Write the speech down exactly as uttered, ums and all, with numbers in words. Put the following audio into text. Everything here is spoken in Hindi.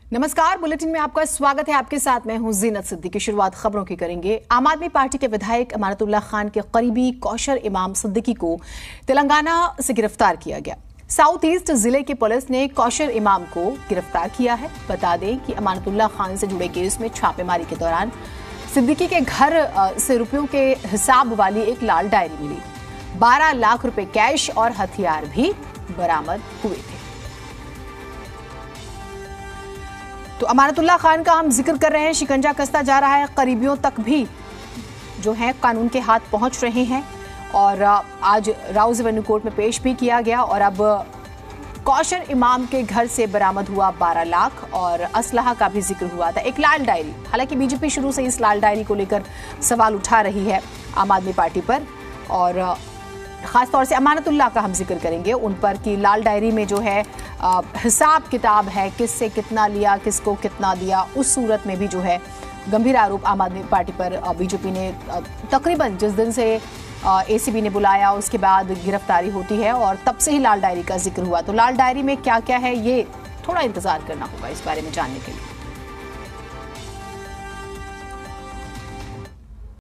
नमस्कार, बुलेटिन में आपका स्वागत है। आपके साथ मैं हूं जीनत सिद्दीकी। शुरुआत खबरों की करेंगे। आम आदमी पार्टी के विधायक अमानतुल्लाह खान के करीबी कौशर इमाम सिद्दीकी को तेलंगाना से गिरफ्तार किया गया। साउथ ईस्ट जिले की पुलिस ने कौशर इमाम को गिरफ्तार किया है। बता दें कि अमानतुल्लाह खान से जुड़े केस में छापेमारी के दौरान सिद्दीकी के घर से रुपयों के हिसाब वाली एक लाल डायरी मिली। बारह लाख रुपए कैश और हथियार भी बरामद हुए थे। तो अमानतुल्लाह खान का हम जिक्र कर रहे हैं। शिकंजा कसता जा रहा है, करीबियों तक भी जो है कानून के हाथ पहुंच रहे हैं और आज राउज एवेन्यू कोर्ट में पेश भी किया गया। और अब कौशर इमाम के घर से बरामद हुआ बारह लाख और असलहा का भी जिक्र हुआ था, एक लाल डायरी। हालांकि बीजेपी शुरू से इस लाल डायरी को लेकर सवाल उठा रही है आम आदमी पार्टी पर, और खासतौर से अमानतुल्लाह का हम जिक्र करेंगे उन पर कि लाल डायरी में जो है आ, हिसाब किताब है, किससे कितना लिया, किसको कितना दिया। उस सूरत में भी जो है गंभीर आरोप आम आदमी पार्टी पर बीजेपी ने तकरीबन जिस दिन से एसीबी ने बुलाया उसके बाद गिरफ्तारी होती है और तब से ही लाल डायरी का जिक्र हुआ। तो लाल डायरी में क्या क्या है, ये थोड़ा इंतजार करना होगा इस बारे में जानने के लिए।